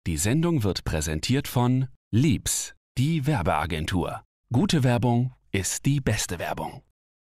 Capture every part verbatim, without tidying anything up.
Die Sendung wird präsentiert von Liebs, die Werbeagentur. Gute Werbung ist die beste Werbung.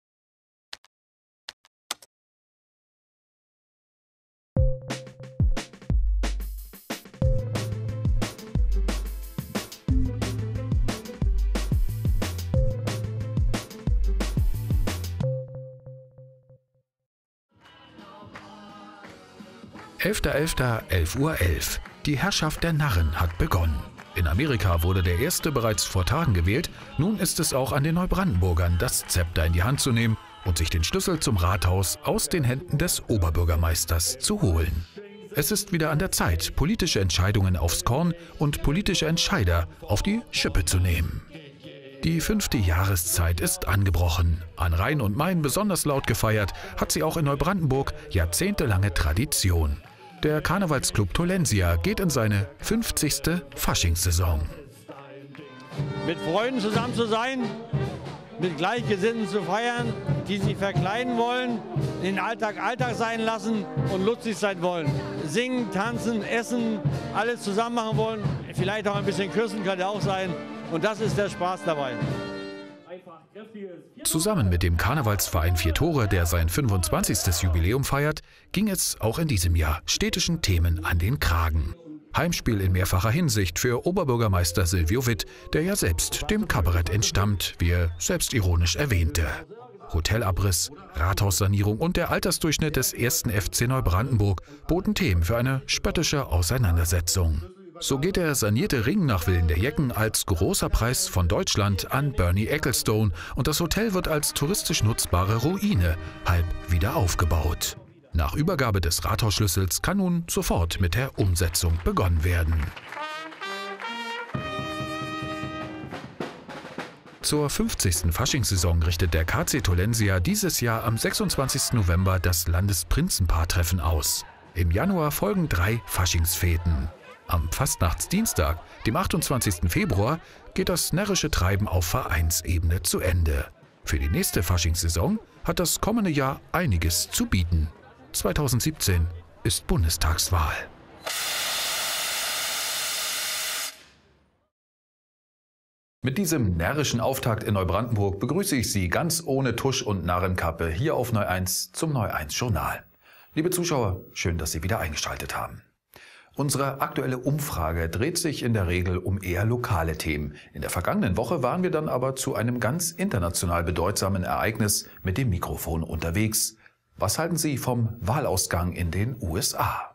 elfter elfter elf Uhr elf. Die Herrschaft der Narren hat begonnen. In Amerika wurde der erste bereits vor Tagen gewählt. Nun ist es auch an den Neubrandenburgern, das Zepter in die Hand zu nehmen und sich den Schlüssel zum Rathaus aus den Händen des Oberbürgermeisters zu holen. Es ist wieder an der Zeit, politische Entscheidungen aufs Korn und politische Entscheider auf die Schippe zu nehmen. Die fünfte Jahreszeit ist angebrochen. An Rhein und Main besonders laut gefeiert, hat sie auch in Neubrandenburg jahrzehntelange Tradition. Der Karnevalsclub Tolensia geht in seine fünfzigste Faschingssaison. Mit Freunden zusammen zu sein, mit Gleichgesinnten zu feiern, die sich verkleiden wollen, den Alltag Alltag sein lassen und lustig sein wollen. Singen, tanzen, essen, alles zusammen machen wollen. Vielleicht auch ein bisschen küssen, kann ja auch sein. Und das ist der Spaß dabei. Zusammen mit dem Karnevalsverein Vier Tore, der sein fünfundzwanzigstes Jubiläum feiert, ging es auch in diesem Jahr städtischen Themen an den Kragen. Heimspiel in mehrfacher Hinsicht für Oberbürgermeister Silvio Witt, der ja selbst dem Kabarett entstammt, wie er selbstironisch erwähnte. Hotelabriss, Rathaussanierung und der Altersdurchschnitt des ersten F C Neubrandenburg boten Themen für eine spöttische Auseinandersetzung. So geht der sanierte Ring nach Willen der Jecken als großer Preis von Deutschland an Bernie Ecclestone und das Hotel wird als touristisch nutzbare Ruine halb wieder aufgebaut. Nach Übergabe des Rathausschlüssels kann nun sofort mit der Umsetzung begonnen werden. Zur fünfzigsten Faschingssaison richtet der K C Tolensia dieses Jahr am sechsundzwanzigsten November das Landesprinzenpaartreffen aus. Im Januar folgen drei Faschingsfeten. Am Fastnachtsdienstag, dem achtundzwanzigsten Februar, geht das närrische Treiben auf Vereinsebene zu Ende. Für die nächste Faschingssaison hat das kommende Jahr einiges zu bieten. zweitausendsiebzehn ist Bundestagswahl. Mit diesem närrischen Auftakt in Neubrandenburg begrüße ich Sie ganz ohne Tusch und Narrenkappe hier auf Neu eins zum Neu eins Journal. Liebe Zuschauer, schön, dass Sie wieder eingeschaltet haben. Unsere aktuelle Umfrage dreht sich in der Regel um eher lokale Themen. In der vergangenen Woche waren wir dann aber zu einem ganz international bedeutsamen Ereignis mit dem Mikrofon unterwegs. Was halten Sie vom Wahlausgang in den U S A?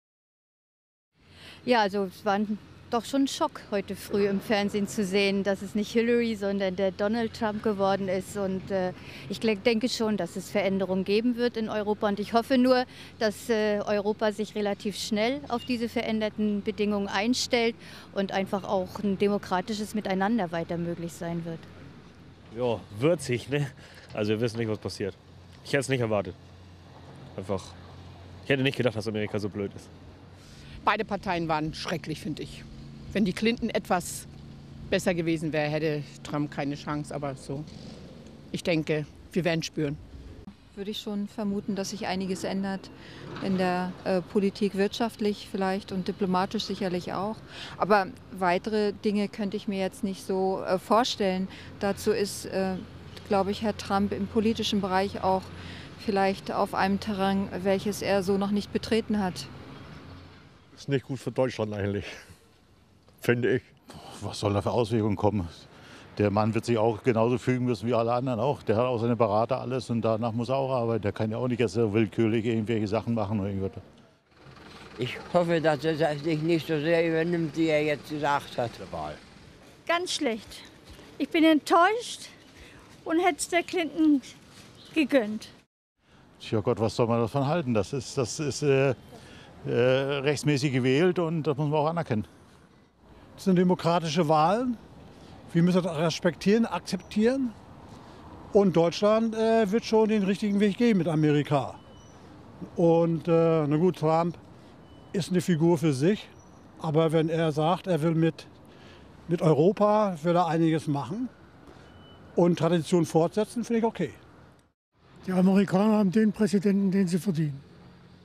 Ja, also es war doch schon ein Schock, heute früh im Fernsehen zu sehen, dass es nicht Hillary, sondern der Donald Trump geworden ist. Und äh, ich denke schon, dass es Veränderungen geben wird in Europa. Und ich hoffe nur, dass äh, Europa sich relativ schnell auf diese veränderten Bedingungen einstellt und einfach auch ein demokratisches Miteinander weiter möglich sein wird. Ja, würzig, ne? Also wir wissen nicht, was passiert. Ich hätte es nicht erwartet. Einfach, ich hätte nicht gedacht, dass Amerika so blöd ist. Beide Parteien waren schrecklich, finde ich. Wenn die Clinton etwas besser gewesen wäre, hätte Trump keine Chance. Aber so, ich denke, wir werden spüren. Würde ich schon vermuten, dass sich einiges ändert in der äh, Politik, wirtschaftlich vielleicht und diplomatisch sicherlich auch. Aber weitere Dinge könnte ich mir jetzt nicht so äh, vorstellen. Dazu ist, äh, glaube ich, Herr Trump im politischen Bereich auch vielleicht auf einem Terrain, welches er so noch nicht betreten hat. Ist nicht gut für Deutschland eigentlich, finde ich. Was soll da für Auswirkungen kommen? Der Mann wird sich auch genauso fügen müssen wie alle anderen auch. Der hat auch seine Berater alles und danach muss er auch arbeiten. Der kann ja auch nicht jetzt so willkürlich irgendwelche Sachen machen oder irgendwas. Ich hoffe, dass er sich nicht so sehr übernimmt, wie er jetzt gesagt hat. Ganz schlecht. Ich bin enttäuscht und hätte es der Clinton gegönnt. Tja Gott, was soll man davon halten? Das ist, das ist äh, äh, rechtsmäßig gewählt und das muss man auch anerkennen. Das sind demokratische Wahlen. Wir müssen das respektieren, akzeptieren. Und Deutschland äh, wird schon den richtigen Weg gehen mit Amerika. Und äh, na gut, Trump ist eine Figur für sich. Aber wenn er sagt, er will mit, mit Europa, will er einiges machen und Tradition fortsetzen, finde ich okay. Die Amerikaner haben den Präsidenten, den sie verdienen.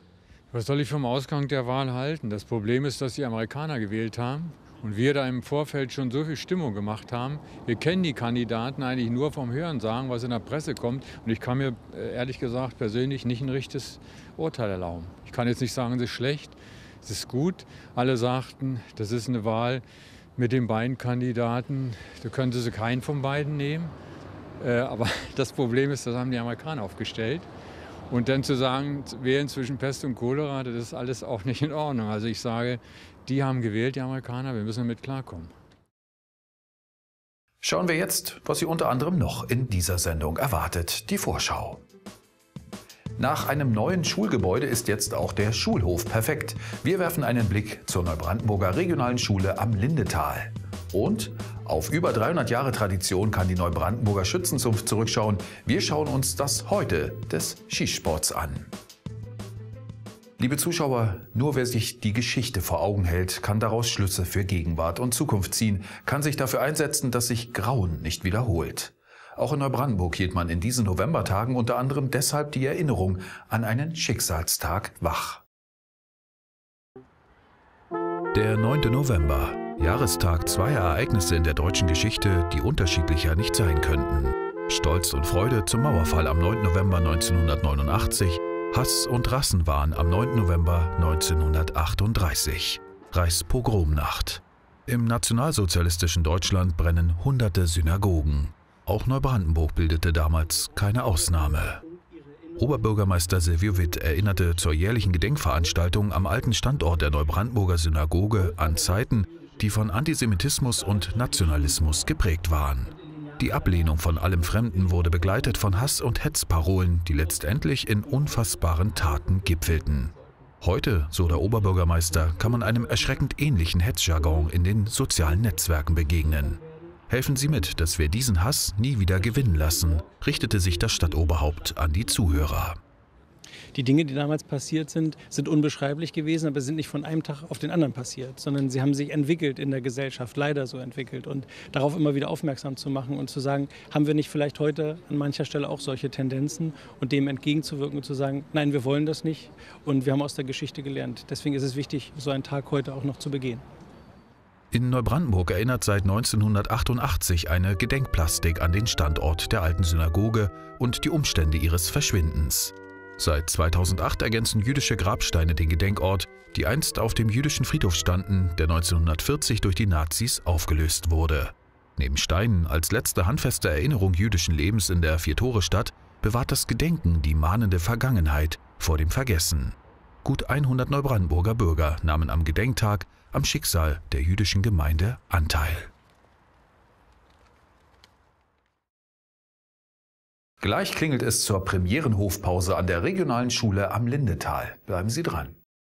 Was soll ich vom Ausgang der Wahl halten? Das Problem ist, dass die Amerikaner gewählt haben und wir da im Vorfeld schon so viel Stimmung gemacht haben. Wir kennen die Kandidaten eigentlich nur vom Hörensagen, was in der Presse kommt. Und ich kann mir ehrlich gesagt persönlich nicht ein richtiges Urteil erlauben. Ich kann jetzt nicht sagen, es ist schlecht, es ist gut. Alle sagten, das ist eine Wahl mit den beiden Kandidaten. Da könnte sie keinen von beiden nehmen. Äh, aber das Problem ist, das haben die Amerikaner aufgestellt. Und dann zu sagen, wählen zwischen Pest und Cholera, das ist alles auch nicht in Ordnung. Also ich sage, die haben gewählt, die Amerikaner, wir müssen damit klarkommen. Schauen wir jetzt, was Sie unter anderem noch in dieser Sendung erwartet, die Vorschau. Nach einem neuen Schulgebäude ist jetzt auch der Schulhof perfekt. Wir werfen einen Blick zur Neubrandenburger Regionalen Schule am Lindetal. Und auf über dreihundert Jahre Tradition kann die Neubrandenburger Schützenzunft zurückschauen. Wir schauen uns das Heute des Schießsports an. Liebe Zuschauer, nur wer sich die Geschichte vor Augen hält, kann daraus Schlüsse für Gegenwart und Zukunft ziehen, kann sich dafür einsetzen, dass sich Grauen nicht wiederholt. Auch in Neubrandenburg hielt man in diesen Novembertagen unter anderem deshalb die Erinnerung an einen Schicksalstag wach. Der neunte November, Jahrestag zweier Ereignisse in der deutschen Geschichte, die unterschiedlicher nicht sein könnten. Stolz und Freude zum Mauerfall am neunten November neunzehnhundertneunundachtzig, Hass und Rassenwahn am neunten November neunzehnhundertachtunddreißig. Reichspogromnacht. Im nationalsozialistischen Deutschland brennen hunderte Synagogen. Auch Neubrandenburg bildete damals keine Ausnahme. Oberbürgermeister Silvio Witt erinnerte zur jährlichen Gedenkveranstaltung am alten Standort der Neubrandenburger Synagoge an Zeiten, die von Antisemitismus und Nationalismus geprägt waren. Die Ablehnung von allem Fremden wurde begleitet von Hass- und Hetzparolen, die letztendlich in unfassbaren Taten gipfelten. Heute, so der Oberbürgermeister, kann man einem erschreckend ähnlichen Hetzjargon in den sozialen Netzwerken begegnen. Helfen Sie mit, dass wir diesen Hass nie wieder gewinnen lassen, richtete sich das Stadtoberhaupt an die Zuhörer. Die Dinge, die damals passiert sind, sind unbeschreiblich gewesen, aber sind nicht von einem Tag auf den anderen passiert, sondern sie haben sich entwickelt in der Gesellschaft, leider so entwickelt. Und darauf immer wieder aufmerksam zu machen und zu sagen, haben wir nicht vielleicht heute an mancher Stelle auch solche Tendenzen und dem entgegenzuwirken und zu sagen, nein, wir wollen das nicht und wir haben aus der Geschichte gelernt. Deswegen ist es wichtig, so einen Tag heute auch noch zu begehen. In Neubrandenburg erinnert seit neunzehnhundertachtundachtzig eine Gedenkplastik an den Standort der alten Synagoge und die Umstände ihres Verschwindens. Seit zweitausendacht ergänzen jüdische Grabsteine den Gedenkort, die einst auf dem jüdischen Friedhof standen, der neunzehnhundertvierzig durch die Nazis aufgelöst wurde. Neben Steinen als letzte handfeste Erinnerung jüdischen Lebens in der Vier-Tore-Stadt bewahrt das Gedenken die mahnende Vergangenheit vor dem Vergessen. Gut hundert Neubrandenburger Bürger nahmen am Gedenktag am Schicksal der jüdischen Gemeinde Anteil. Gleich klingelt es zur Premierenhofpause an der Regionalen Schule am Lindetal. Bleiben Sie dran.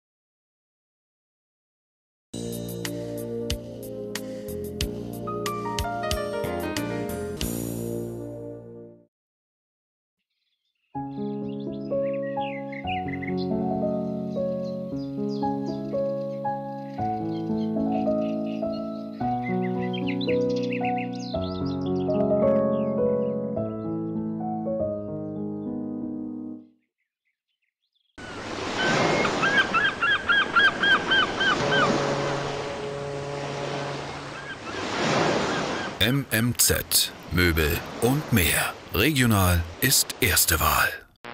M M Z, Möbel und mehr. Regional ist erste Wahl.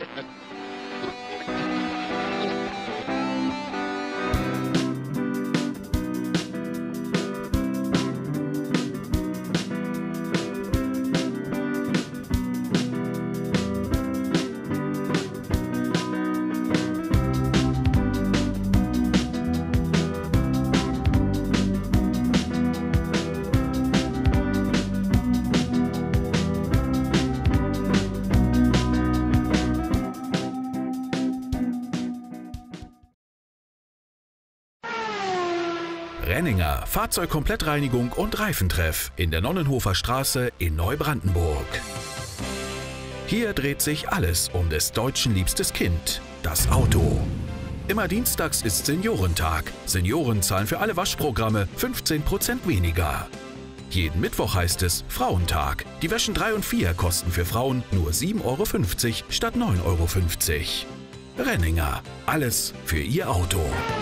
Renninger, Fahrzeugkomplettreinigung und Reifentreff in der Nonnenhofer Straße in Neubrandenburg. Hier dreht sich alles um des Deutschen liebstes Kind, das Auto. Immer dienstags ist Seniorentag. Senioren zahlen für alle Waschprogramme fünfzehn Prozent weniger. Jeden Mittwoch heißt es Frauentag. Die Wäschen drei und vier kosten für Frauen nur sieben Euro fünfzig statt neun Euro fünfzig. Renninger. Alles für Ihr Auto.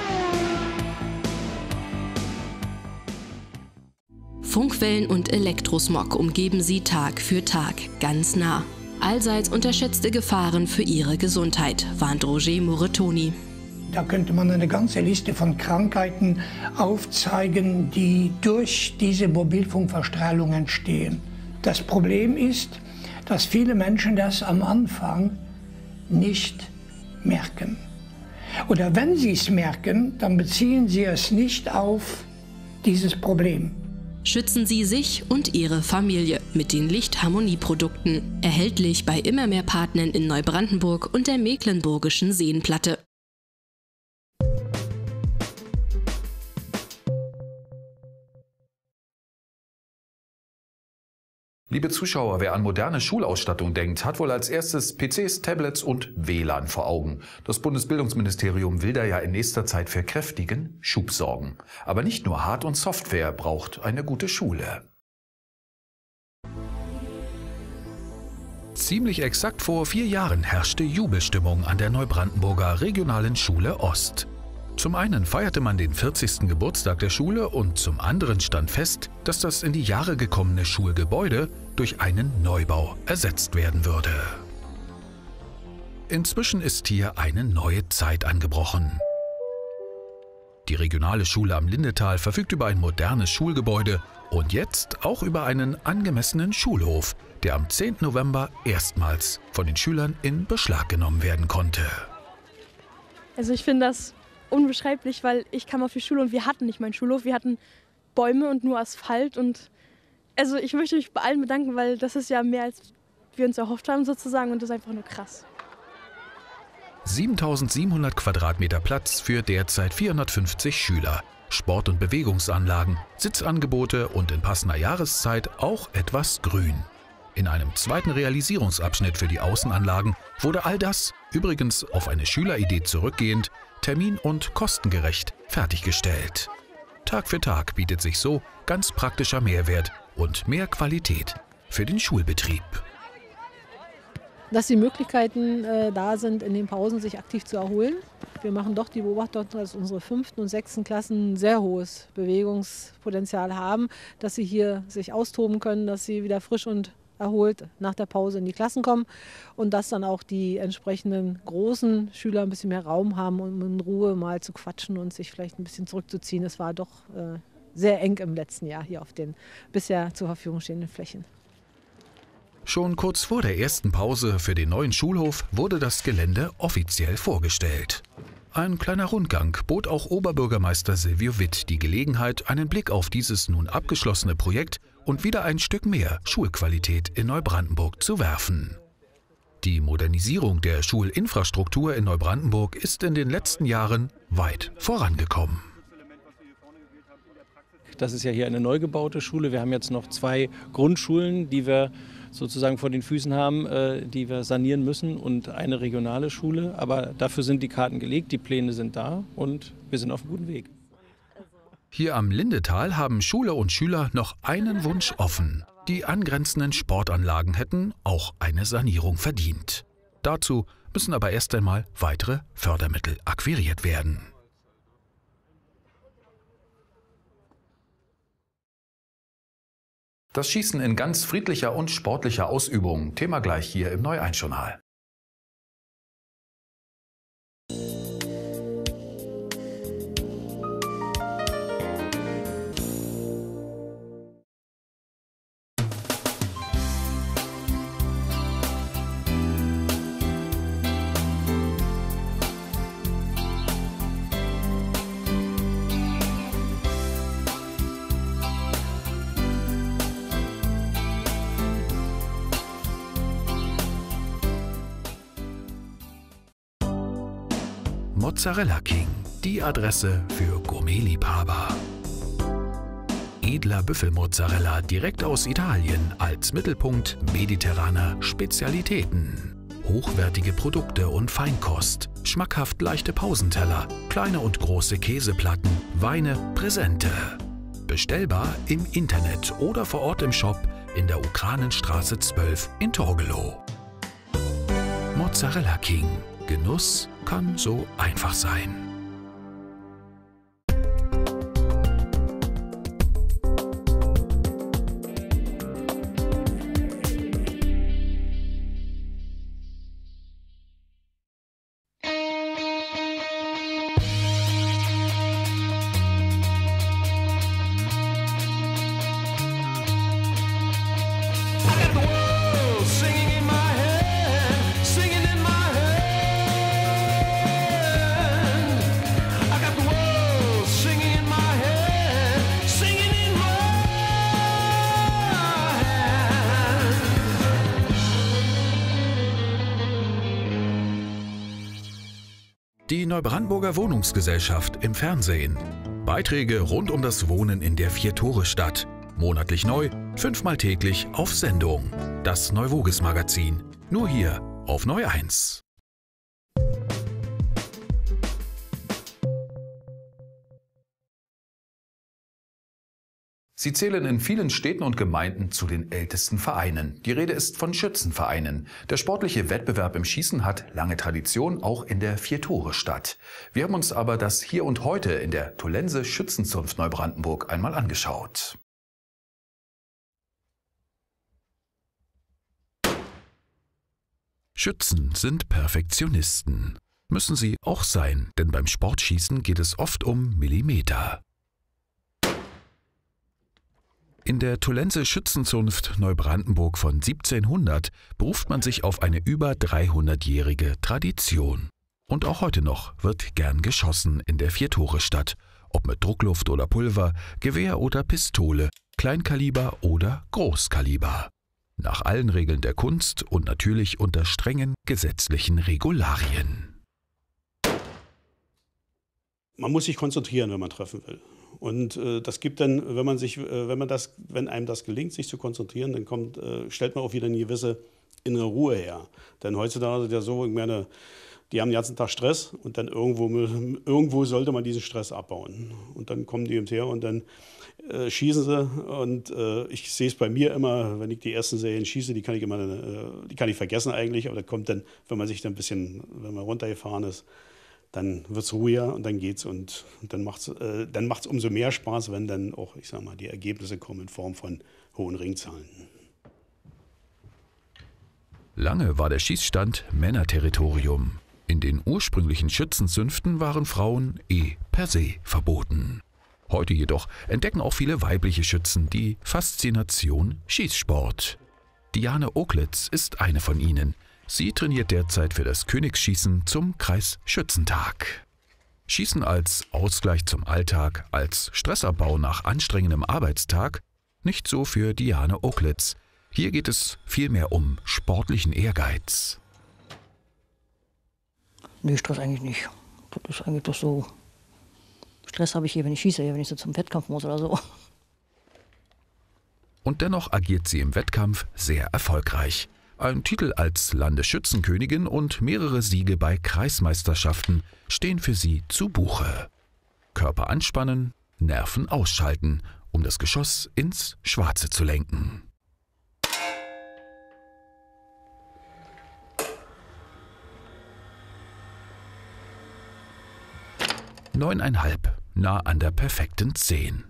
Funkwellen und Elektrosmog umgeben Sie Tag für Tag ganz nah. Allseits unterschätzte Gefahren für Ihre Gesundheit, warnt Roger Moretoni. Da könnte man eine ganze Liste von Krankheiten aufzeigen, die durch diese Mobilfunkverstrahlung entstehen. Das Problem ist, dass viele Menschen das am Anfang nicht merken. Oder wenn sie es merken, dann beziehen sie es nicht auf dieses Problem. Schützen Sie sich und Ihre Familie mit den Lichtharmonieprodukten. Erhältlich bei immer mehr Partnern in Neubrandenburg und der Mecklenburgischen Seenplatte. Liebe Zuschauer, wer an moderne Schulausstattung denkt, hat wohl als erstes P Cs, Tablets und W L A N vor Augen. Das Bundesbildungsministerium will da ja in nächster Zeit für kräftigen Schub sorgen. Aber nicht nur Hard- und Software braucht eine gute Schule. Ziemlich exakt vor vier Jahren herrschte Jubelstimmung an der Neubrandenburger Regionalen Schule Ost. Zum einen feierte man den vierzigsten Geburtstag der Schule und zum anderen stand fest, dass das in die Jahre gekommene Schulgebäude durch einen Neubau ersetzt werden würde. Inzwischen ist hier eine neue Zeit angebrochen. Die regionale Schule am Lindetal verfügt über ein modernes Schulgebäude und jetzt auch über einen angemessenen Schulhof, der am zehnten November erstmals von den Schülern in Beschlag genommen werden konnte. Also ich finde das unbeschreiblich, weil ich kam auf die Schule und wir hatten nicht meinen Schulhof, wir hatten Bäume und nur Asphalt und also ich möchte mich bei allen bedanken, weil das ist ja mehr als wir uns erhofft haben sozusagen und das ist einfach nur krass. siebentausendsiebenhundert Quadratmeter Platz für derzeit vierhundertfünfzig Schüler, Sport- und Bewegungsanlagen, Sitzangebote und in passender Jahreszeit auch etwas Grün. In einem zweiten Realisierungsabschnitt für die Außenanlagen wurde all das, übrigens auf eine Schüleridee zurückgehend, termin- und kostengerecht fertiggestellt. Tag für Tag bietet sich so ganz praktischer Mehrwert und mehr Qualität für den Schulbetrieb. Dass die Möglichkeiten äh, da sind, in den Pausen sich aktiv zu erholen. Wir machen doch die Beobachtung, dass unsere fünften und sechsten Klassen ein sehr hohes Bewegungspotenzial haben, dass sie hier sich austoben können, dass sie wieder frisch und erholt nach der Pause in die Klassen kommen und dass dann auch die entsprechenden großen Schüler ein bisschen mehr Raum haben, um in Ruhe mal zu quatschen und sich vielleicht ein bisschen zurückzuziehen. Es war doch äh, sehr eng im letzten Jahr hier auf den bisher zur Verfügung stehenden Flächen. Schon kurz vor der ersten Pause für den neuen Schulhof wurde das Gelände offiziell vorgestellt. Ein kleiner Rundgang bot auch Oberbürgermeister Silvio Witt die Gelegenheit, einen Blick auf dieses nun abgeschlossene Projekt und wieder ein Stück mehr Schulqualität in Neubrandenburg zu werfen. Die Modernisierung der Schulinfrastruktur in Neubrandenburg ist in den letzten Jahren weit vorangekommen. Das ist ja hier eine neu gebaute Schule. Wir haben jetzt noch zwei Grundschulen, die wir sozusagen vor den Füßen haben, äh, die wir sanieren müssen und eine regionale Schule. Aber dafür sind die Karten gelegt, die Pläne sind da und wir sind auf einem guten Weg. Hier am Lindetal haben Schule und Schüler noch einen Wunsch offen. Die angrenzenden Sportanlagen hätten auch eine Sanierung verdient. Dazu müssen aber erst einmal weitere Fördermittel akquiriert werden. Das Schießen in ganz friedlicher und sportlicher Ausübung, Thema gleich hier im Neu-eins-Journal. Mozzarella King, die Adresse für Gourmetliebhaber. Edler Büffelmozzarella direkt aus Italien als Mittelpunkt mediterraner Spezialitäten. Hochwertige Produkte und Feinkost, schmackhaft leichte Pausenteller, kleine und große Käseplatten, Weine, Präsente. Bestellbar im Internet oder vor Ort im Shop in der Ukranenstraße zwölf in Torgelow. Mozzarella King. Genuss kann so einfach sein. Die Neubrandenburger Wohnungsgesellschaft im Fernsehen. Beiträge rund um das Wohnen in der Vier-Tore-Stadt. Monatlich neu, fünfmal täglich auf Sendung. Das Neuvoges-Magazin. Nur hier auf Neu eins. Sie zählen in vielen Städten und Gemeinden zu den ältesten Vereinen. Die Rede ist von Schützenvereinen. Der sportliche Wettbewerb im Schießen hat lange Tradition, auch in der Vier-Tore-Stadt. Wir haben uns aber das Hier und Heute in der Tolense Schützenzunft Neubrandenburg einmal angeschaut. Schützen sind Perfektionisten. Müssen sie auch sein, denn beim Sportschießen geht es oft um Millimeter. In der Tolense Schützenzunft Neubrandenburg von siebzehnhundert beruft man sich auf eine über dreihundertjährige Tradition. Und auch heute noch wird gern geschossen in der Vier-Tore-Stadt, ob mit Druckluft oder Pulver, Gewehr oder Pistole, Kleinkaliber oder Großkaliber. Nach allen Regeln der Kunst und natürlich unter strengen gesetzlichen Regularien. Man muss sich konzentrieren, wenn man treffen will. Und äh, das gibt dann, wenn man sich, äh, wenn man das, wenn einem das gelingt, sich zu konzentrieren, dann kommt, äh, stellt man auch wieder eine gewisse innere Ruhe her. Denn heutzutage ist es ja so, ich meine, die haben den ganzen Tag Stress und dann irgendwo, irgendwo sollte man diesen Stress abbauen. Und dann kommen die her und dann äh, schießen sie. Und äh, ich sehe es bei mir immer, wenn ich die ersten Serien schieße, die kann ich immer, äh, die kann ich vergessen eigentlich. Aber das kommt dann, wenn man sich dann ein bisschen, wenn man runtergefahren ist, dann wird es ruhiger und dann geht's und, und dann macht es äh, dann macht's umso mehr Spaß, wenn dann auch, ich sag mal, die Ergebnisse kommen in Form von hohen Ringzahlen. Lange war der Schießstand Männerterritorium. In den ursprünglichen Schützenzünften waren Frauen eh per se verboten. Heute jedoch entdecken auch viele weibliche Schützen die Faszination Schießsport. Diane Oklitz ist eine von ihnen. Sie trainiert derzeit für das Königsschießen zum Kreisschützentag. Schießen als Ausgleich zum Alltag, als Stressabbau nach anstrengendem Arbeitstag, nicht so für Diane Oklitz. Hier geht es vielmehr um sportlichen Ehrgeiz. Nee, Stress eigentlich nicht. Das ist eigentlich doch so. Stress habe ich hier, wenn ich schieße, wenn ich so zum Wettkampf muss oder so. Und dennoch agiert sie im Wettkampf sehr erfolgreich. Ein Titel als Landesschützenkönigin und mehrere Siege bei Kreismeisterschaften stehen für sie zu Buche. Körper anspannen, Nerven ausschalten, um das Geschoss ins Schwarze zu lenken. Neuneinhalb, nah an der perfekten Zehn.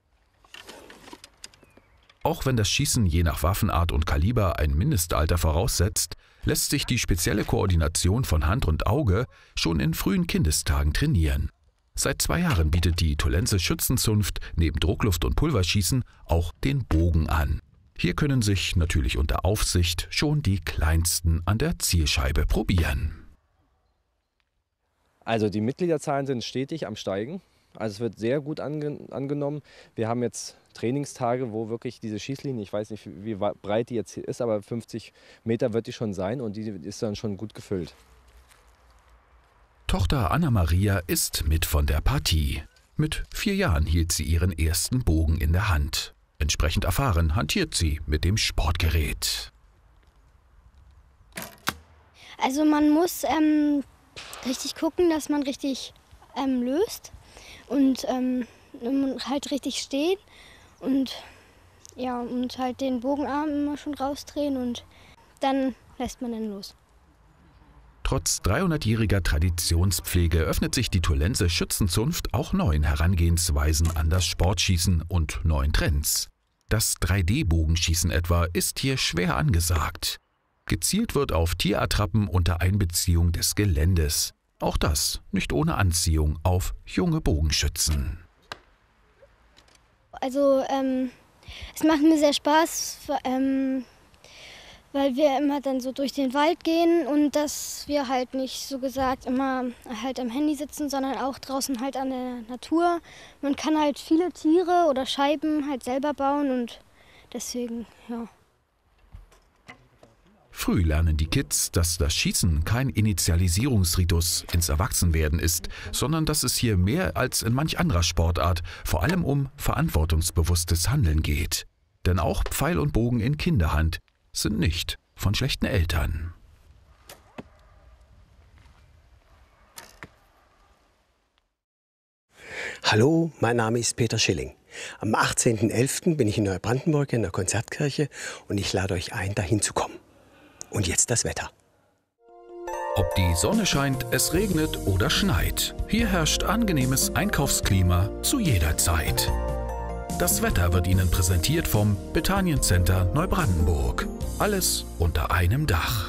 Auch wenn das Schießen je nach Waffenart und Kaliber ein Mindestalter voraussetzt, lässt sich die spezielle Koordination von Hand und Auge schon in frühen Kindestagen trainieren. Seit zwei Jahren bietet die Tolense Schützenzunft neben Druckluft- und Pulverschießen auch den Bogen an. Hier können sich natürlich unter Aufsicht schon die Kleinsten an der Zielscheibe probieren. Also die Mitgliederzahlen sind stetig am Steigen. Also es wird sehr gut ange angenommen. Wir haben jetzt Trainingstage, wo wirklich diese Schießlinie, ich weiß nicht, wie breit die jetzt hier ist, aber fünfzig Meter wird die schon sein und die ist dann schon gut gefüllt. Tochter Anna-Maria ist mit von der Partie. Mit vier Jahren hielt sie ihren ersten Bogen in der Hand. Entsprechend erfahren hantiert sie mit dem Sportgerät. Also man muss ähm, richtig gucken, dass man richtig ähm, löst. Und ähm, halt richtig stehen und, ja, und halt den Bogenarm immer schon rausdrehen und dann lässt man dann los. Trotz dreihundertjähriger Traditionspflege öffnet sich die Turlense Schützenzunft auch neuen Herangehensweisen an das Sportschießen und neuen Trends. Das drei D Bogenschießen etwa ist hier schwer angesagt. Gezielt wird auf Tierattrappen unter Einbeziehung des Geländes. Auch das nicht ohne Anziehung auf junge Bogenschützen. Also ähm, es macht mir sehr Spaß, ähm, weil wir immer dann so durch den Wald gehen und dass wir halt nicht so gesagt immer halt am Handy sitzen, sondern auch draußen halt an der Natur. Man kann halt viele Tiere oder Scheiben halt selber bauen und deswegen, ja. Früh lernen die Kids, dass das Schießen kein Initialisierungsritus ins Erwachsenwerden ist, sondern dass es hier mehr als in manch anderer Sportart vor allem um verantwortungsbewusstes Handeln geht. Denn auch Pfeil und Bogen in Kinderhand sind nicht von schlechten Eltern. Hallo, mein Name ist Peter Schilling. Am achtzehnten elften bin ich in Neubrandenburg in der Konzertkirche und ich lade euch ein, dahin zu kommen. Und jetzt das Wetter. Ob die Sonne scheint, es regnet oder schneit, hier herrscht angenehmes Einkaufsklima zu jeder Zeit. Das Wetter wird Ihnen präsentiert vom Bethanien Center Neubrandenburg. Alles unter einem Dach.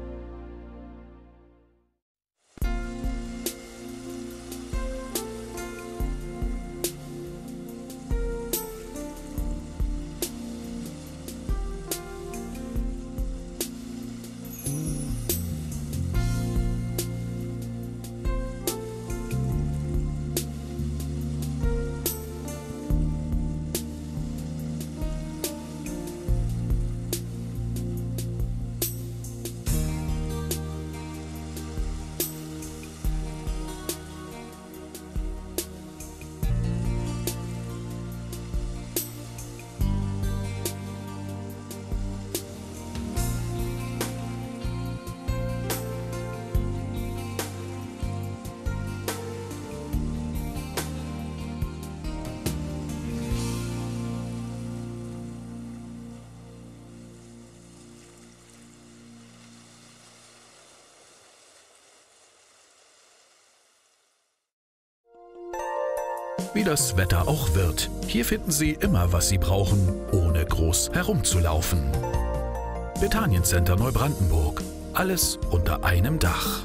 Wie das Wetter auch wird, hier finden Sie immer, was Sie brauchen, ohne groß herumzulaufen. Bethanien Center Neubrandenburg. Alles unter einem Dach.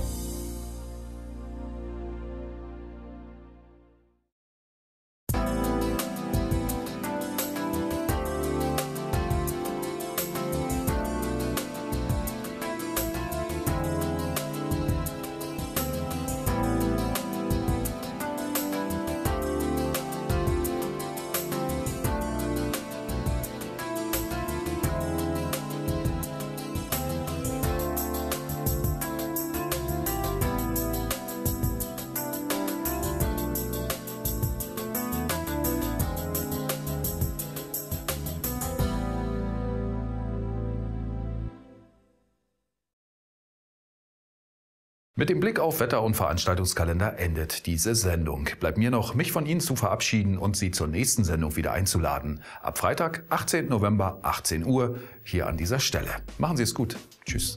Mit dem Blick auf Wetter- und Veranstaltungskalender endet diese Sendung. Bleibt mir noch, mich von Ihnen zu verabschieden und Sie zur nächsten Sendung wieder einzuladen. Ab Freitag, achtzehnten November, achtzehn Uhr, hier an dieser Stelle. Machen Sie es gut. Tschüss.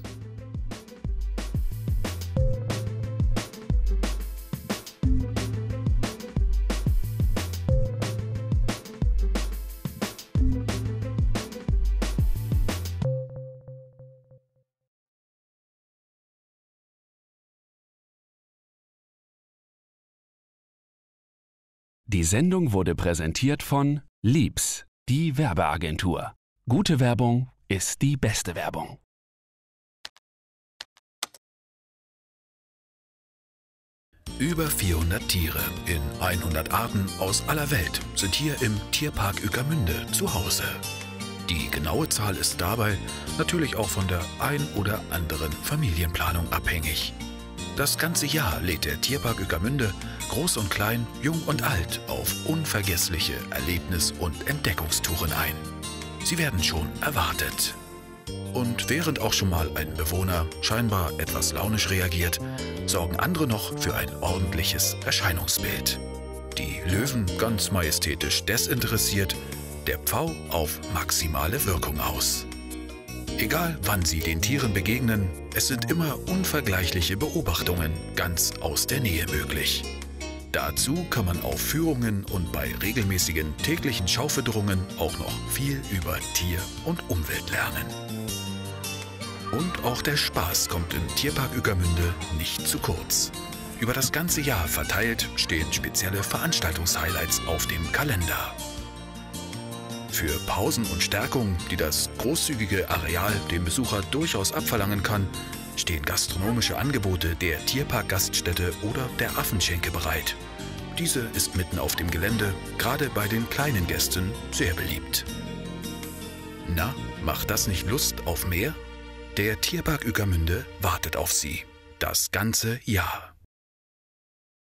Die Sendung wurde präsentiert von Liebs, die Werbeagentur. Gute Werbung ist die beste Werbung. Über vierhundert Tiere in hundert Arten aus aller Welt sind hier im Tierpark Ueckermünde zu Hause. Die genaue Zahl ist dabei natürlich auch von der ein oder anderen Familienplanung abhängig. Das ganze Jahr lädt der Tierpark Ueckermünde Groß und Klein, Jung und Alt auf unvergessliche Erlebnis- und Entdeckungstouren ein. Sie werden schon erwartet. Und während auch schon mal ein Bewohner scheinbar etwas launisch reagiert, sorgen andere noch für ein ordentliches Erscheinungsbild. Die Löwen ganz majestätisch desinteressiert, der Pfau auf maximale Wirkung aus. Egal wann Sie den Tieren begegnen, es sind immer unvergleichliche Beobachtungen ganz aus der Nähe möglich. Dazu kann man auf Führungen und bei regelmäßigen täglichen Schaufütterungen auch noch viel über Tier und Umwelt lernen. Und auch der Spaß kommt im Tierpark Ueckermünde nicht zu kurz. Über das ganze Jahr verteilt stehen spezielle Veranstaltungshighlights auf dem Kalender. Für Pausen und Stärkung, die das großzügige Areal dem Besucher durchaus abverlangen kann, stehen gastronomische Angebote der Tierpark-Gaststätte oder der Affenschenke bereit. Diese ist mitten auf dem Gelände, gerade bei den kleinen Gästen, sehr beliebt. Na, macht das nicht Lust auf mehr? Der Tierpark Ueckermünde wartet auf Sie. Das ganze Jahr.